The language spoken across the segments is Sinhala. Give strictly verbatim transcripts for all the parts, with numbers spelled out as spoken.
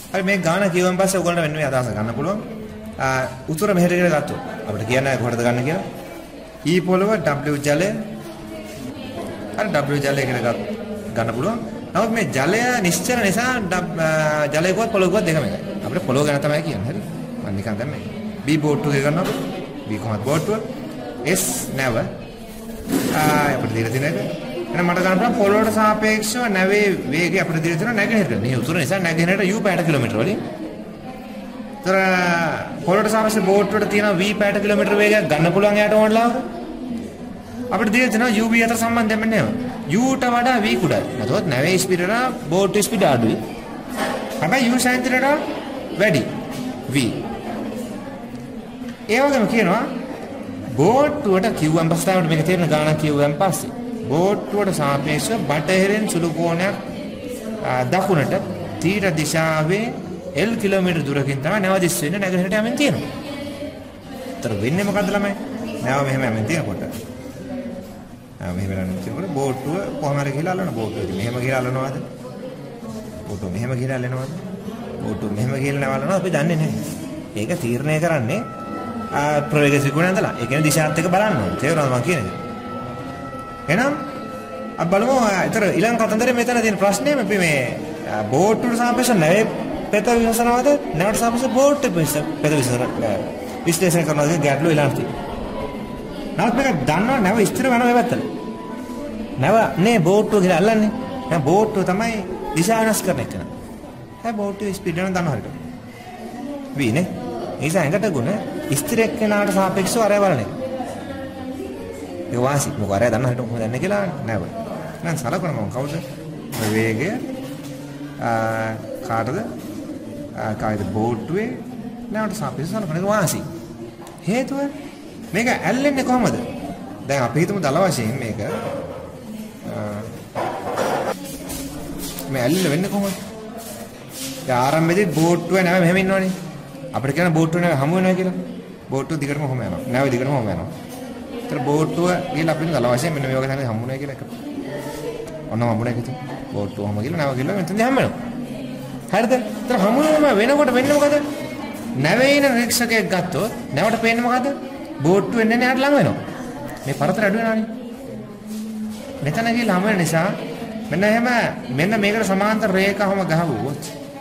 හරි මේ ගාන කියවන් පස්සේ ඔයගොල්ලන්ට වෙන මේ අදහස ගන්න පුළුවන්. උතුර මෙහෙට කියලා ගත්තොත් අපිට කියන්න කොහොමද ගන්න කියලා. E පොළව W ජලය. හරි W ජලය කියලා ගන්න පුළුවන්. නමුත් මේ ජලය නිශ්චල නිසා ජලයකවත් පොළොවකවත් දෙකම එකයි. අපිට පොළොව ගැන තමයි කියන්නේ. හරි. මම නිකන් දැන් මේ B බෝට්ටුව එක ගන්නවා. B කොහොමද බෝට්ටුව? S නැව. ආ අපිට දීලා තියෙන එක. එහෙනම් මට ගන්න පුළුවන් පොළොවට සාපේක්ෂව නැවේ වේගය අපිට දීලා තියෙනවා නැගෙනහිරට. මේ උතුර නිසා නැගෙනහිරට u පැයට කිලෝමීටර වලින්. ඒතර පොළොවට සාපේක්ෂව බෝට්ටුවට තියෙන v පැයට කිලෝමීටර වේගයක් ගන්න පුළුවන් යාට ඕනලාවට. අපිට දීලා තියෙනවා u v අතර සම්බන්ධයක් මෙන්න u ට වඩා v කුඩායි. නැතොත් නැවේ ස්පීඩ එක බෝට්ටුවේ ස්පීඩ අඩුයි. හැබැයි u sin theta වැඩි v. ඒ වගේම කියනවා බෝට්ටුවට කිව්වන් පස්සේ තමයි මේක තේරෙන ගාණක් කිව්වන් පස්සේ බෝට්ටුවට සාපේක්ෂව බටහිරින් සුළු කෝණයක් දකුණට තීර දිශාවේ L කිලෝමීටර දුරකින් තමයි නැව දිස් වෙන්නේ නැගෙනහිරට යමින් තියෙනවා. ඒතර වෙන්නේ මොකද්ද ළමයි? නැව මෙහෙම යමින් තියෙනකොට. ආ මෙහෙම යමින් තියෙනකොට බෝට්ටුව කොහම හරි ගිහලා අල්ලන බෝට්ටුව මෙහෙම ගිහලා අල්ලනවාද? බෝට්ටුව මෙහෙම ගිහලා අල්ලනවාද? බෝට්ටුව මෙහෙම ගිහලා නැව අල්ලනවා අපි දන්නේ නැහැ. ඒක තීරණය කරන්නේ ප්‍රවේග ත්‍රිකෝණය ඇඳලා. ඒ කියන්නේ දිශාත් එක බලන්න ඕනේ. තේරුණාද මම කියන්නේ? එහෙනම් අපි බලමු. ඒතර ඊළඟ කතන්දරේ මෙතන තියෙන ප්‍රශ්නේ අපි මේ බෝට්ටුවට සාපේක්ෂව නැවේ පෙත විශ්ලේෂණවද නැවට සාපේක්ෂව බෝට්ටු පෙත විශ්ලේෂණය කරනවාද ගැටලුව ඊළඟට තියෙනවා. නමුත් මේක දන්නවා නැව ස්ථිර වෙනවා මේ පැත්තට. නැව නේ බෝට්ටුව කියලා අල්ලන්නේ. දැන් බෝට්ටුව තමයි දිශා වෙනස් කරන එක. හැබැයි බෝට්ටුවේ ස්පීඩ් එක දන්නවා හරියට. v නේ. ඒ නිසා එකට ගුණ ස්ථිර එක්කෙනාට සාපේක්ෂව අරය බලන එක. ඒ වාසි මොකද අරය දන්න හිට මොකද දන්නේ කියලා නැව. දැන් සලකන මම කවුද? වේගය ආ කාටද? ආ කායිද බෝට්ටුවේ නැවට සාපේක්ෂව සලකන එක වාසි. හේතුව මේක ඇල්ලෙන්නේ කොහමද? දැන් අපි හිතමු දල වශයෙන් මේක මේ ඇල්ල වෙන්නේ කොහමද? දැන් ආරම්භයේදී බෝට්ටුවේ නැව මෙහෙම ඉන්නවනේ. අපිට කියන බෝට්ටුව නැව හමු වෙනවා කියලා. බෝට්ටුව දිගටම හොම යනවා. නැව දිගටම හොම යනවා. ඒතර බෝට්ටුව ගිහලා අපිට දල වශයෙන් මෙන්න මේ වගේ තමයි හම්බුනේ කියලා එක. ඔන්න හම්බුනේ කිතු. බෝට්ටුව හම ගිහලා නැව ගිහලා මෙතනදී හම්බ වෙනවා. හරිද? ඒතර හම්බුනම වෙනකොට වෙන්නේ මොකද? නැවේ ඉන රීක්ෂකයෙක් ගත්තොත් නැවට පේන්නේ මොකද? බෝට්ටුව එන්නේ නැහැ ළඟ වෙනවා. මේ පරතර අඩු වෙනවානේ. මෙතන ගිහලා හම්බ වෙන නිසා මෙන්න එහෙම මෙන්න මේකට සමාන්තර රේඛාවම ගහවුවොත්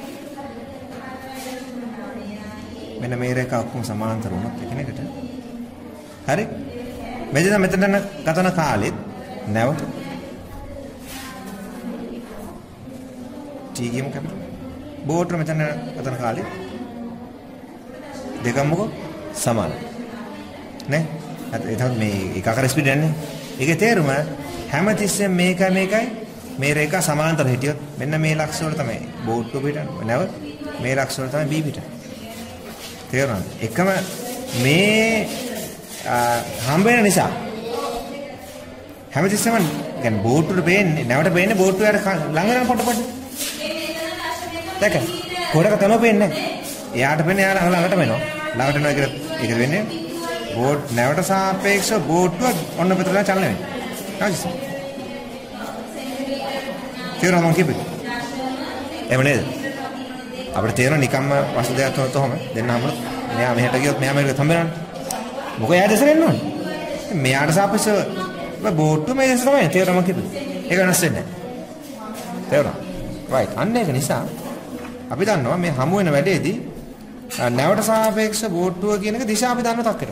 මෙන්න මේ රේඛා ඔක්කොම සමාන්තර වුණොත් එකිනෙකට හරි මෙතන මෙතන ගතන කාලෙත් නැවත ටී ගේම කැපිටල් බෝට්ටුව මෙතන ගතන කාලෙත් දෙකම මොකෝ සමානයි නේ එතකොට මේ එකකට ස්පීඩ් යන්නේ ඒකේ තේරුම හැමතිස්සෙම මේකයි මේකයි මේ රේඛා සමාන්තර හිටියොත් මෙන්න මේ ලක්ෂ වල තමයි බෝට්ටුව පිටන්නේ නැව මේ ලක්ෂ වල තමයි බී පිටන්නේ තේරුණාද එකම මේ හම්බ වෙන නිසා හැමතිස්සෙම يعني බෝට්ටුවට පේන්නේ නැවට පේන්නේ බෝට්ටුව යට ළඟ වෙන පොට පොට දැක කොරක තනෝ පේන්නේ එයාට පේන්නේ එයා ළඟට වෙනවා ළඟට වෙනවා කියලා ඒක වෙන්නේ බෝට් නැවට සාපේක්ෂව බෝට්ටුව ඔන්න පිටතට චලනය වෙනවා හරිද තේරුණා මම කිව්වේ එහෙම නේද අපිට තේරෙනවා නිකම්ම වස්තු දෙයක් තොත් ඔහම දෙන්න හම්බුන මෙයා මෙහෙට ගියොත් මෙයා මේකට හම්බෙනවනේ මොකද එයා දැස වෙන්න ඕනේ මෙයාට සාපේක්ෂව බෝට්ටුව මේ දැස තමයි තේරුණා මම කිව්වේ ඒක වෙනස් වෙන්නේ නැහැ තේරුණා රයිට් අන්න ඒක නිසා අපි දන්නවා මේ හමු වෙන වැඩේදී නැවට සාපේක්ෂව බෝට්ටුව කියන එක දිශාව අපි දන්න තක්කේට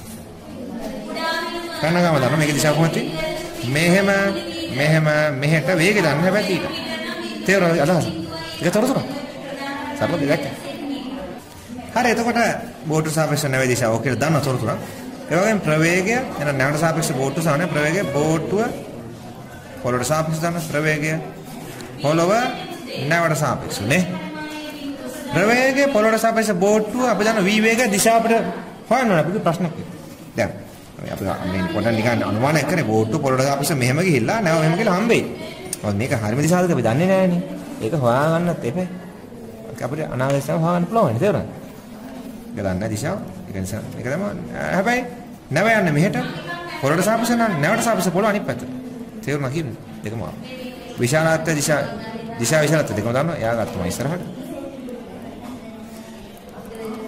කනගම දන්නවා මේකේ දිශාව කොහොමද මෙහෙම මෙහෙම මෙහෙට වේගය දන්න හැබැයි ඊට තේරුණා අදහස ඒක තොරතුරු සරල දෙයක් හරි එතකොට බෝට්ටුව සාපේක්ෂව නැවේ දිශාව ඔක කියලා දන්න තොරතුරු ඒ වගේම ප්‍රවේගය එන නැවට සාපේක්ෂව බෝට්ටුව සාන ප්‍රවේගය බෝට්ටුව පොළොවට සාපේක්ෂව දන්න ප්‍රවේගය පොළොව නැවට සාපේක්ෂව නේ ප්‍රවේගය පොළොවට සාපේක්ෂව බෝට්ටුව අපි දන්න v වේගය දිශාව අපිට හොයන්න ඕනේ අපිට ප්‍රශ්නයක් දැන් අපි මේ පොඩ්ඩක් නිකන් අනුමානයක් කරේ බෝට්ටුව පොළොවට සාපේක්ෂව මෙහෙම ගිහිල්ලා නැව මෙහෙම ගිහලා හම්බෙයි මොකද මේක හරියම දිශාවද අපි දන්නේ නැහැනේ ඒක හොයාගන්නත් එපා අපිට අනාගතේ හොයාගන්න පුළුවන් නේද තේරුණාද ඒක දන්නේ දිශාව ඒක නිසා මේක තමයි හැබැයි නැව යන්නේ මෙහෙට පොළොවට සාපේක්ෂව නැවට සාපේක්ෂව පොළොව අනිත් පැත්තට තේරුණා කියන්නේ දෙකම විශාලත්ව දිශා දිශා විශාලත්ව දෙකම දන්නවා එයා ගත්තම ඉස්සරහට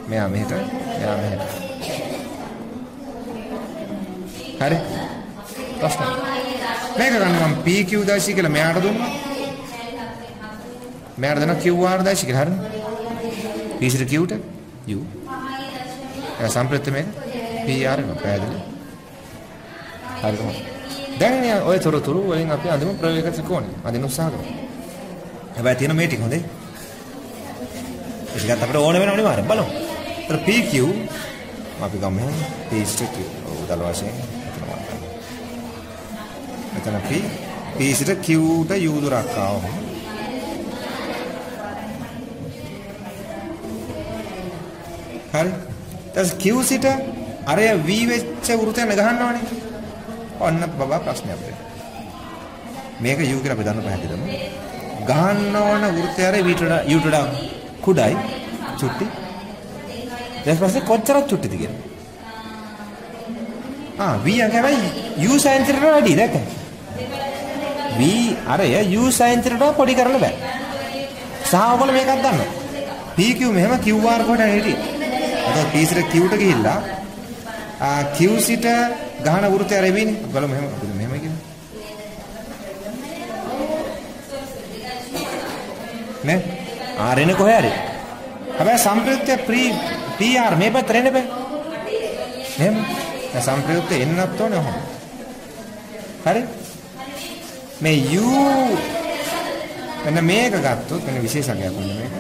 මෙයා මෙහෙට මෙයා මෙහෙට හරි ප්‍රශ්න මේක ගන්න මම P Q දාශී කියලා මෙයාට දුන්නා මෙයාට දෙනවා Q R දාශී කියලා හරිනේ P සිට Q ට U ඒ සම්ප්‍රයුක්ත මේක P R න පැහැදිලි හරිද දැන් ඔය තොරතුරු වලින් අපි අඳුම ප්‍රවේග ත්‍රිකෝණය අදින උත්සාහ කරමු හැබැයි තියෙන මේ ටික හොඳේ ඒකත් අපිට ඕන වෙනව නෙවෙයි බලමු ඒතර P Q අපි ගමු P සිට Q උදල් වශයෙන් මෙතන P P සිට Q ට U දුරක් ආවම හරි ඊට Q සිට අරය V වෙච්ච වෘතය නගහන්නවනේ ඔන්න බබා ප්‍රශ්නයක් වෙයි මේක U කියලා අපි දන්න පැහැදිලිවම ගහන්න ඕන වෘතය අර V ට U ට කුඩයි චුට්ටි ඊට පස්සේ කොච්චරක් චුට්ටිද කියලා ආ V එක හැබැයි U sin theta වැඩි දැක්කද V අරය U sin theta පොඩි කරන්න බෑ සහ ඔයගොල්ලෝ මේකක් දන්නවා P Q මෙහෙම Q R කොට හිටි අද P සිට Q ට ගිහිල්ලා ආ Q සිට ගහන වෘතය අර වෙන්නේ බලමු මෙහෙම මෙහෙම කියන්නේ නේ R එන කොහේ හරි හැබැයි සම්ප්‍රයුක්තය P R මේ පැත්තට එන්න බෑ එහෙම දැන් සම්ප්‍රයුක්තය එන්නත් ඕනේ ඔහොම හරි මේ U එන්න මේක ගත්තොත් මෙන්න විශේෂකයක් වුණා මේක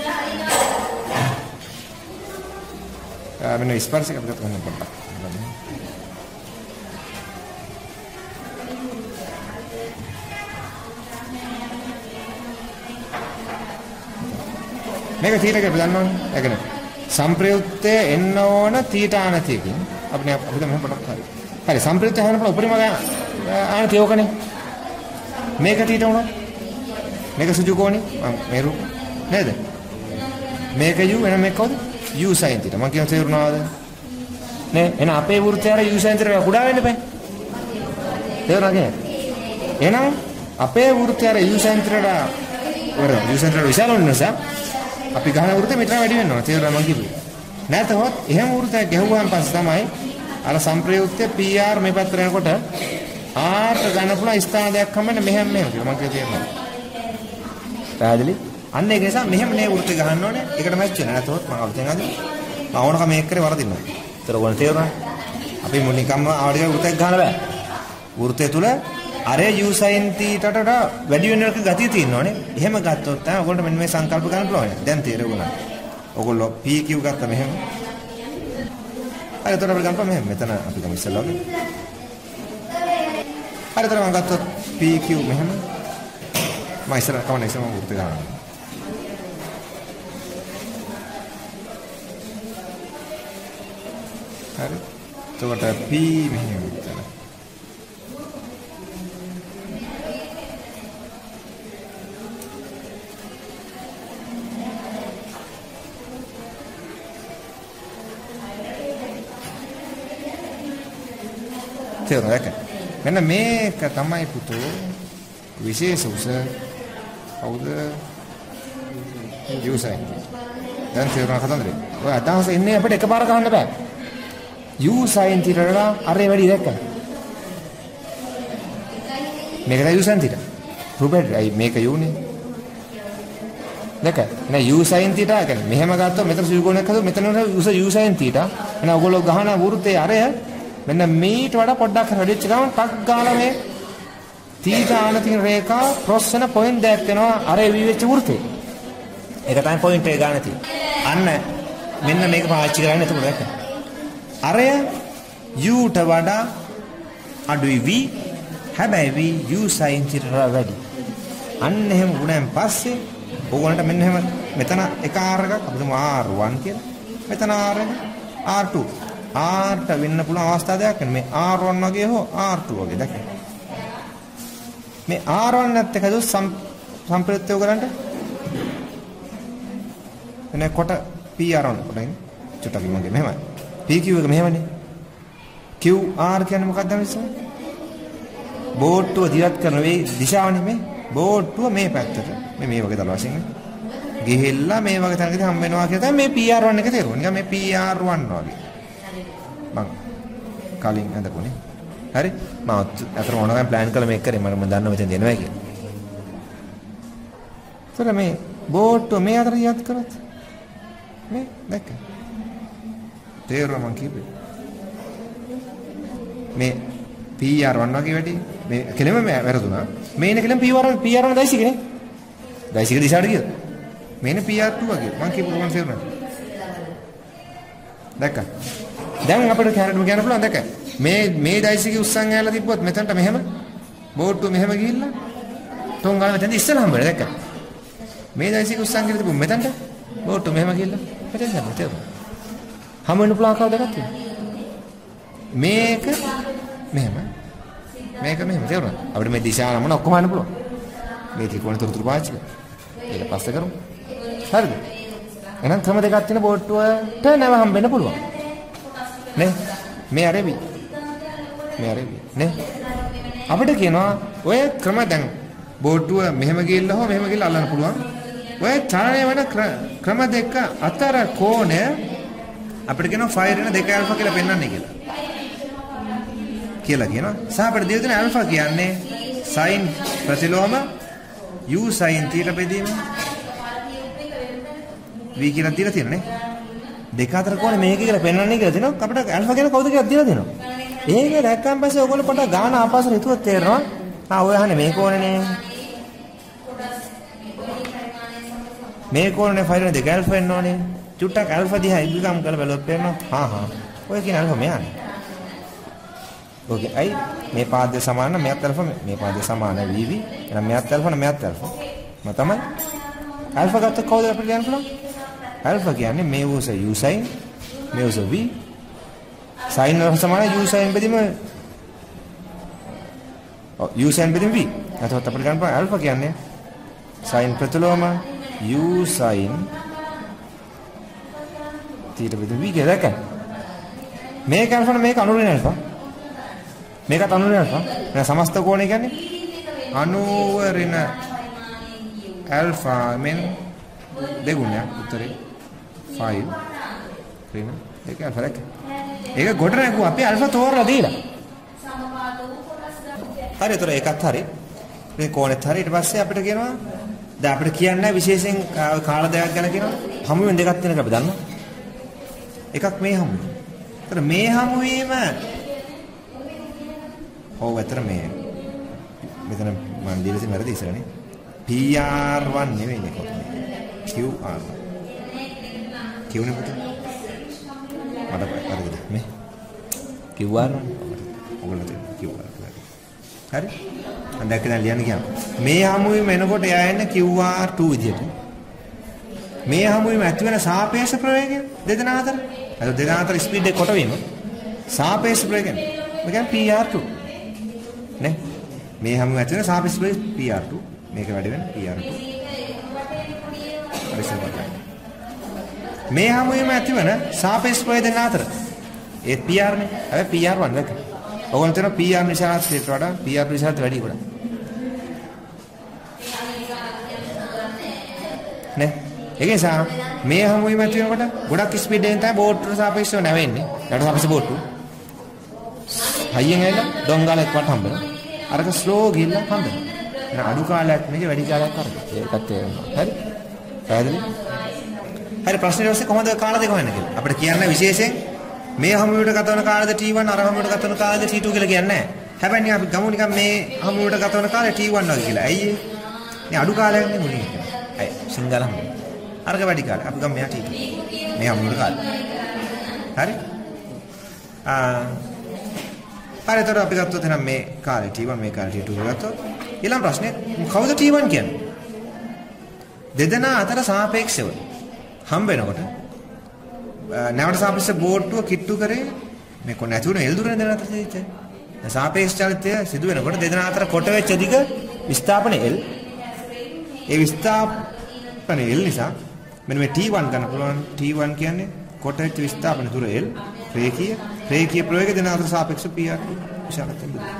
ආ මෙන්න ස්පර්ශයක් අපිට ගන්න පොඩ්ඩක් මේක තීටා කියලා දන්නවනේ. ඒ කියන්නේ සම්ප්‍රයුක්තය එන්න ඕන තීටා ආනතියකින් අපි අපිට මෙහෙම පොඩක් හරි. හරි සම්ප්‍රයුක්තය හරන පුළුවන් උපරිම ආනතිය ඕකනේ. මේක තීටා උනොත් මේක සුජු කෝණේ මේ රූප නේද? මේක U එන මේක කවුද? U sin theta. මම කියන තේරුණාද? නේ එන අපේ වෘත්තය අර U sin theta කුඩා වෙන්න බෑ. තේරුණාද? එහෙනම් අපේ වෘත්තය අර U sin theta වර U sin theta විශාල වෙන නිසා අපි ගහන වෘත්තය මෙතන වැඩි වෙන්න ඕන. තේරුණා මම කිව්වේ. නැත්නම් එහෙම වෘත්තයක් ගැහුවාන් පස්සේ තමයි අර සම්ප්‍රයුක්තය P R මේ පැත්තට යනකොට R ට ගන්න පුළුවන් ස්ථාන දෙයක් හම්බෙන්න මෙහෙම මෙහෙම කියලා මම කියනවා. පැහැදිලි? අන්න ඒක නිසා මෙහෙම නේ වෘත්තය ගහන්න ඕනේ. ඒකට මැච් වෙන. නැත්නම් මම අලුතෙන් අද මම ඕනකම මේක කරේ වරදිනවා. ඒතර ඕන තේරුණා. අපි මුලින්කම ආවඩිය වෘත්තයක් ගහන්න බෑ. වෘත්තය තුල අර U sin theta ට වැඩි වෙන එක ගතිය තියෙනවානේ. එහෙම ගත්තොත් තමයි ඔයගොල්ලෝ මෙන්න මේ සංකල්ප ගන්න පුළුවන්. දැන් තේරුණා. ඔයගොල්ලෝ P Q ගත්ත මෙහෙම. හරි එතකොට අපි ගන්නවා මෙහෙම. මෙතන අපි ගමු ඉස්සෙල්ලා වගේ. හරි එතකොට මම ගත්තොත් P Q මෙහෙම. මම ඉස්සෙල්ලා කවන්න ඉස්සෙල්ලා මම වෘත්තය ගන්නවා. හරි. එතකොට P මෙහෙම විතර. මෙන්න මේක තමයි පුතෝ විශේෂ උස කවුද U sin දැන් තේරුණා කතන්දරේ ඔය අදහස එන්නේ අපිට එකපාර ගන්න බෑ U sin theta අරේ වැඩි දැක්කද මේකට U sin theta රූපෙට මේක U නේ දැක්ක නෑ U sin theta කියන්නේ මෙහෙම ගත්තොත් මෙතන සුළු කෝණයක් හදුවා මෙතන උස U sin theta එහෙනම් ඔයගොල්ලෝ ගහන වෘත්තේ අරය මෙන්න මීට වඩා පොඩ්ඩක් වැඩිච්ච ගමන් ටක් ගාලා මේ තීටා ආනතින රේඛා ක්‍රොස් වෙන පොයින්ට් දෙකක් වෙනවා අර V වෙච්ච වෘතේ. ඒක තමයි පොයින්ට් එක ගන්න තියෙන්නේ. අන්න මෙන්න මේක පාවිච්චි කරන්නේ එතකොට දැක්ක. අරය U ට වඩා අඩුයි V හැබැයි V U sin theta වැඩි. අන්න එහෙම වුණාන් පස්සේ ඕගොල්ලන්ට මෙන්න එහෙම මෙතන එක R එකක් අපිට R one කියලා. මෙතන R එක R two R ට වෙන්න පුළුවන් අවස්ථා දෙකක් මේ R one වගේ හෝ R two වගේ දැක්කද මේ R one නැත් එක දුස් සම්ප්‍රයුක්තය කරන්න එනේ කොට P R one කොටින් චුට්ටක් මගේ මෙහෙමයි P Q එක මෙහෙමනේ Q R කියන්නේ මොකක්ද මිස්සෝ බෝට්ටුව දිවත් කරන වේ දිශාවනේ මේ බෝට්ටුව මේ පැත්තට මේ මේ වගේ දල වශයෙන් ගිහිල්ලා මේ වගේ තැනකදී හම් වෙනවා කියලා තමයි මේ P R one එක තේරුම. නිකන් මේ P R one වගේ. මං කලින් හදපුනේ. හරි? මම අතර මොනවාම ප්ලෑන් කළා මේක කරේ මම දන්නවා මෙතෙන් දෙනවා කියලා. ඒතර මේ බෝට්ටුව මේ අතර යත් කරත් මේ දැක්ක. තේරුම මං කිව්වේ. මේ P R one වගේ වැඩි මේ කෙලෙම වැරදුනා. මේන කෙලෙම P R one P R one දයිසිකනේ. දයිසික දිශාට ගියද? මේන P R two වගේ මං කියපු කොහොමද තේරුණා? දැක්කා. දැන් අපිට කැරට්ම කියන්න පුළුවන් දැක්කා. මේ මේ දයිසික උස්සන් ඇයලා තිබ්බොත් මෙතනට මෙහෙම බෝට්ටුව මෙහෙම ගිහිල්ලා තොංගාල මෙතන ඉස්සලා හම්බෙලා දැක්කා. මේ දයිසික උස්සන් කියලා තිබ්බොත් මෙතනට බෝට්ටුව මෙහෙම ගිහිල්ලා මෙතන හම්බෙලා තේරුණා. හම් වෙන්න පුළුවන් කවදාද දැක්කේ? මේක මෙහෙම මේක මෙහෙම තේරුණා. අපිට මේ දිශා නම ඔක්කොම හොයන්න පුළුවන්. මේ ත්‍රිකෝණ තොරතුරු පාවිච්චි කරලා. ඒක පස්සේ කරමු. හරිද? එහෙනම් ක්‍රම දෙකක් තියෙන බෝට්ටුවට නැව හම්බෙන්න පුළුවන්. නේ? මේ අරෙවි. මේ අරෙවි. නේ? අපිට කියනවා ඔය ක්‍රම දැන් බෝට්ටුව මෙහෙම ගිහිල්ලා හෝ මෙහෙම ගිහිල්ලා අල්ලන්න පුළුවන්. ඔය චලනය වෙන ක්‍රම දෙක අතර කෝණය අපිට කියනවා ෆයිර් වෙන දෙක ඇල්ෆා කියලා පෙන්වන්නේ කියලා. කියලා කියනවා. සහ අපිට දීලා තියෙන ඇල්ෆා කියන්නේ sin ප්‍රතිලෝම u sin theta බෙදීම v කියලා දීලා තියෙනනේ. දෙක අතර කෝණය මේක කියලා පෙන්වන්නේ කියලා තියෙනවා. අපිට ඇල්ෆා කියන කවුද කියලා දීලා තියෙනවා. ඒක දැක්කන් පස්සේ ඔයගොල්ලෝ පොඩ්ඩක් ගාන ආපස්සට හිතුවත් තේරෙනවා. ආ ඔය අහන්නේ මේ කෝණනේ. මේ කෝණනේ ෆයිර් වෙන දෙක ඇල්ෆා වෙන්න ඕනේ. චුට්ටක් ඇල්ෆා දිහා ඉක්ගම් කරලා බලුවොත් පේනවා. හා හා. ඔය කියන ඇල්ෆා මෙයානේ. ओके आई මේ පාදය සමාන මෙයත් ඇල්ෆා මේ පාදය සමාන vv එහෙනම් මෙයත් ඇල්ෆා මෙයත් ඇල්ෆා මම තමයි ඇල්ෆා ගත්ත කවුද අපිට කියන්න පුළුවන් ඇල්ෆා කියන්නේ මේ උස u sin මේ උස v sin වල සමාන u sin බෙදීම ඔව් u sin බෙදීම v එතකොට අපිට ගන්න පුළුවන් ඇල්ෆා කියන්නේ sin ප්‍රතිලෝම u sin theta බෙදීම v කියලා දැක්කද මේක ඇල්ෆා මේක අනුරින ඇල්ෆා මේකත් අනුව වෙනවා. එහෙනම් සමස්ත කෝණය කියන්නේ අනුව ඍණ ඇල්ෆා මෙන් දෙගුණයක් උත්තරේ ෆයිව් ඍණ දෙක ඇල්ෆා දෙක. ඒක ගොඩ නැගුවා අපි ඇල්ෆා තෝරලා දීලා. හරි ඒතර ඒකත් හරි. මේ කෝණෙත් හරි. ඊට පස්සේ අපිට කියනවා දැන් අපිට කියන්නේ විශේෂයෙන් කාල දෙකක් ගැන කියනවා. හමුවෙන් දෙකක් තියෙනක අපි දන්නවා. එකක් මේ හමුව. ඒතර මේ හමුවීම ඔව් අතර මේ මෙතන මම දීලා තියෙන වැරදි ඉස්සරනේ P R one නෙවෙයි නේ කොහොමද Q R Q නේ පුතේ මට වැරදිද මේ Q R ඔයගොල්ලෝ තියෙන Q R හරි මම දැක්ක දැන් ලියන්න කියනවා මේ හමුවෙම එනකොට එයා එන්නේ Q R two විදියට මේ හමුවෙම ඇති වෙන සාපේක්ෂ ප්‍රවේගය දෙදෙනා අතර අර දෙදෙනා අතර ස්පීඩ් එක කොට වීම සාපේක්ෂ ප්‍රවේගය මේ කියන්නේ P R two නේ මේ හැම ඇතුලේ සාපේක්ෂ ප්‍රවේගය P R two මේක වැඩි වෙන P R two මේ හැමෝම ඇතිවන සාපේක්ෂ ප්‍රවේග දෙක අතර ඒ P R නේ හැබැයි P R one එක ඔයගොල්ලෝ කියන P R නිසාත් වඩා P R නිසාත් වැඩි ගොඩක් නේ ඒක නිසා මේ හැමෝම ඇතිවෙනකොට ගොඩක් ස්පීඩ් එකෙන් තමයි බෝට්ට සාපේක්ෂව නැවෙන්නේ ඊට සාපේක්ෂ බෝට්ටු හයියෙන් ඇවිල්ලා ඩොංගාලයක් වට හම්බෙනවා. අරක ස්ලෝ ගිහිල්ලා හම්බෙනවා. එහෙනම් අඩු කාලයක් නෙවෙයි වැඩි කාලයක් කරගන්න. ඒකත් තේරෙනවා. හරි? පැහැදිලි? හරි ප්‍රශ්නේ ඊට පස්සේ කොහොමද කාල දෙක හොයන්නේ කියලා. අපිට කියන්න විශේෂයෙන් මේ හමුවට ගත වන කාලෙද T one අර හමුවට ගත වන කාලෙද T two කියලා කියන්නේ නැහැ. හැබැයි නිකන් අපි ගමු නිකන් මේ හමුවට ගත වන කාලේ T one වගේ කියලා. ඇයි ඒ? මේ අඩු කාලයක් නේ මුලින්. ඇයි? සිංගල හමු. අරක වැඩි කාලයක්. අපි ගමු මෙයා T two. මේ හමුවට කාලේ. හරි? ආ හරිතර අපි ගත්තොත් එහෙනම් මේ කාලේ T one මේ කාලේ T two ගත්තොත් ඊළඟ ප්‍රශ්නේ කවුද T one කියන්නේ? දෙදෙනා අතර සාපේක්ෂව හම්බ වෙනකොට නැවට සාපේක්ෂ බෝට්ටුව කිට්ටු කරේ මේ කො නැතුණ එල්දුරනේ දෙන අතර තියෙච්ච. සාපේක්ෂ චලිතය සිදු වෙනකොට දෙදෙනා අතර කොට වෙච්ච දිග විස්ථාපන L. ඒ විස්ථාපන L නිසා මෙන්න මේ T one ගන්න පුළුවන්. T one කියන්නේ කොට වෙච්ච විස්ථාපන දුර L රේඛීය රේඛීය ප්‍රවේගය දෙන අතර සාපේක්ෂ P R විශාලත්වයෙන් දුර.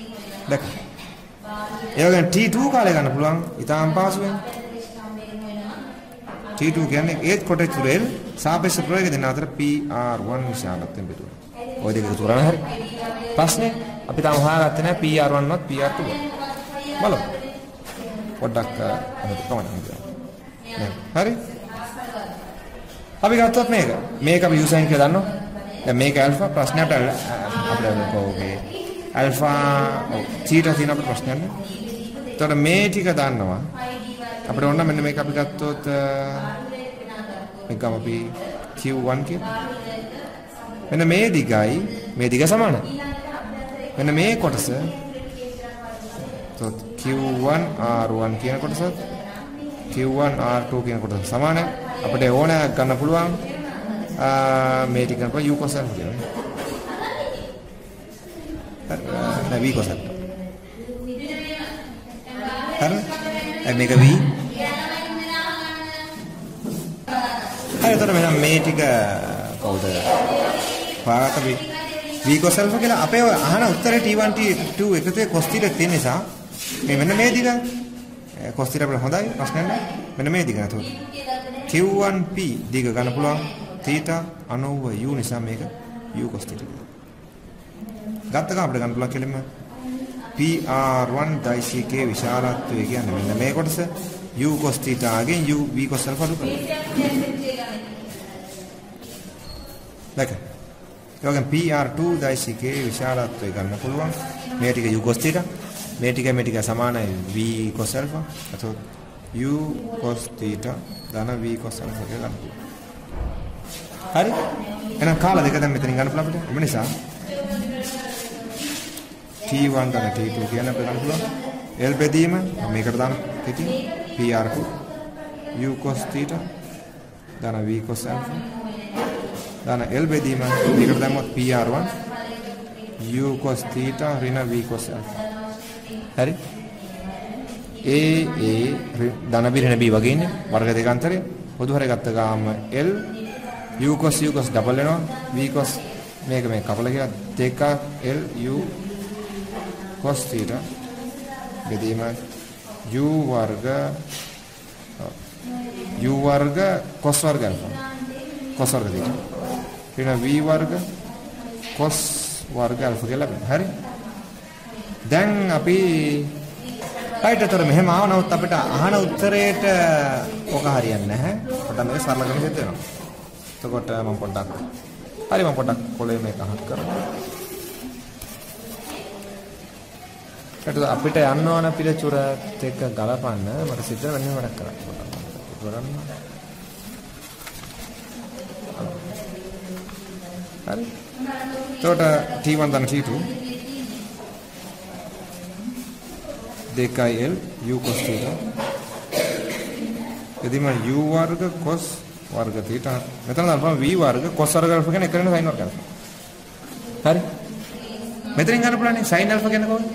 දැන් ඒ වගේම T two කාලේ ගන්න පුළුවන් ඊටාම් පාසුවෙන්. T two කියන්නේ ඒත් කොටස් තුර L සාපේක්ෂ ප්‍රවේග දෙන අතර P R one විශාලත්වයෙන් බෙදුවා. ඔය දෙක එකතු කරලා හරි. ප්‍රශ්නේ අපි තාම හොයාගත්තේ නැහැ P R one වත් P R two වත්. බලමු. පොඩ්ඩක් අහන්න කොහොමද? හරි. අපි ගත්තොත් මේක. මේක අපි U sin කියලා දන්නවා. දැන් මේක ඇල්ෆා ප්‍රශ්නයට අපිට කොහොමද? ඇල්ෆා තීටා තියෙන අපේ ප්‍රශ්නයක් නේ. එතකොට මේ ටික දන්නවා. අපිට ඕන මෙන්න මේක අපි ගත්තොත් මේකම අපි Q one කියලා. මෙන්න මේ දිගයි මේ දිග සමානයි. මෙන්න මේ කොටස එතකොට Q one R one කියන කොටස Q one R two කියන කොටස සමානයි. අපිට ඕන ගන්න පුළුවන් මේ ටික කරපුවා U cos alpha කියලා. හරි. V cos alpha. හරි. මේක V. හරි එතකොට මෙන්න මේ ටික කවුද? පාරක V V cos alpha කියලා අපේ අහන උත්තරේ T one T two එකතුවේ cos theta තියෙන නිසා මේ මෙන්න මේ දිග cos theta අපිට හොඳයි ප්‍රශ්නයක් නැහැ. මෙන්න මේ දිග නේද? Q one P දිග ගන්න පුළුවන් theta ninety U නිසා මේක U cos theta. ගත්ත ගමන් අපිට ගන්න පුළුවන් කෙලින්ම P R one දශමික K විශාලත්වය කියන්නේ මෙන්න මේ කොටස U cos theta ගෙන් U V cos alpha අඩු කරනවා. දැන් යෝගන් P R two දශමික K විශාලත්වය ගන්න පුළුවන්. මේ ටික U cos theta මේ ටික මේ ටික සමානයි V cos alpha. එතකොට U cos theta ධන V cos alpha කියලා ගන්න පුළුවන්. හරි? එහෙනම් කාලා දෙක දැන් මෙතනින් ගන්න පුළුවන් අපිට. ඒ නිසා T one ධන T two කියන අපිට ගන්න පුළුවන්. L බෙදීම මේකට දාන්න කෙටි P R two U cos theta ධන V cos alpha ධන L බෙදීම මේකට දැම්මොත් P R one U cos theta ඍණ V cos alpha. හරි? A A ධන B ඍණ B වගේ ඉන්නේ වර්ග දෙක අතරේ පොදු හරය ගත්ත ගාම L U cos U cos double වෙනවා V cos මේක මේ කපල කියලා දෙක L U cos theta බෙදීම U වර්ග U වර්ග cos වර්ග alpha cos වර්ග theta ඍණ V වර්ග cos වර්ග alpha කියලා ලැබෙනවා. හරි? දැන් අපි රයිටතර මෙහෙම ආව නමුත් අපිට අහන උත්තරේට ඔක හරියන්නේ නැහැ. පොඩ්ඩක් මේක සරල කරගෙන සිද්ධ වෙනවා. එතකොට මම පොඩ්ඩක් හරි මම පොඩ්ඩක් කොලේ මේක අහත් කරනවා. ඒකට අපිට යන්න ඕන පිළිචුරත් එක්ක ගලපන්න මට සිද්ධ වෙන්නේ වැඩක් කරන්න. පොඩ්ඩක් හරි. එතකොට T one ධන T two දෙකයි L U cos theta එදිම U වර්ග cos වර්ග theta මෙතන දාපුවම V වර්ග cos වර්ග alpha කියන එක වෙන sin වර්ග alpha. හරි? මෙතනින් ගන්න පුළුවන් sin alpha කියන්නේ කොහොමද?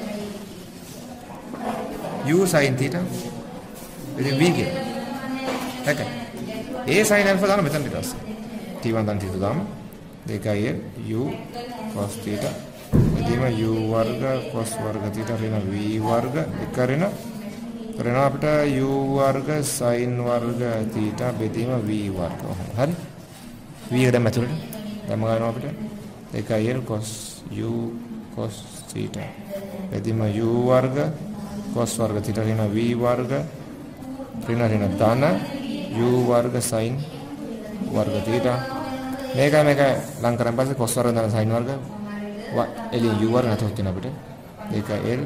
U sin theta එදිම V කියන. හරි. ඒ sin alpha දාන මෙතන ඊට පස්සේ T one ධන T two දාම දෙකයි L U cos theta එදිම U වර්ග cos වර්ග theta ඍණ V වර්ග එක ඍණ කරන අපිට U වර්ග sin වර්ග theta බෙදීම V වර්ග. හරි? V එක දැම්ම ඇතුළට. දැම්ම ගන්නවා අපිට දෙකයි L cos U cos theta බෙදීම U වර්ග cos වර්ග theta ඍණ V වර්ග ඍණ ඍණ ධන U වර්ග sin වර්ග theta මේක මේක ලං කරන් පස්සේ cos වර්ග ධන sin වර්ග L U වර්ග නැතොත් තියෙන අපිට දෙකයි L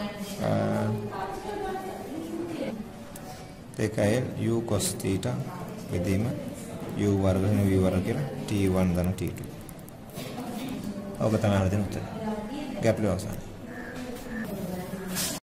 දෙකයි L U cos theta බෙදීම U වර්ග වෙන V වර්ග කියලා T one ධන T two. ඔබ තමයි හරියට උත්තර. ගැප්ලේ අවසන්.